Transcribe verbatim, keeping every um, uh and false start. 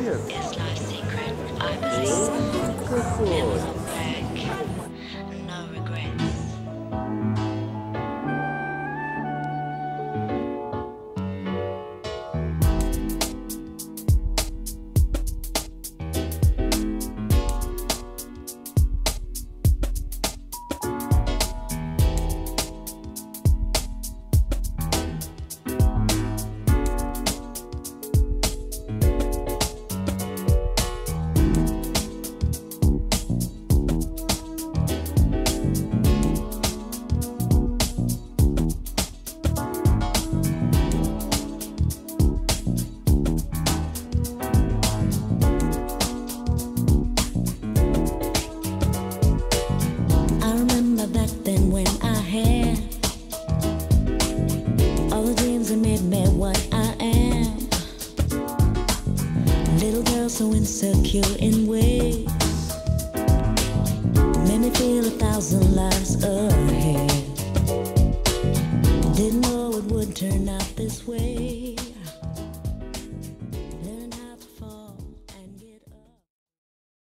It's life secret, I believe. Never look back, no regrets. Then when I had all the dreams that made me what I am, little girl so insecure in ways, made me feel a thousand lives ahead. Didn't know it would turn out this way.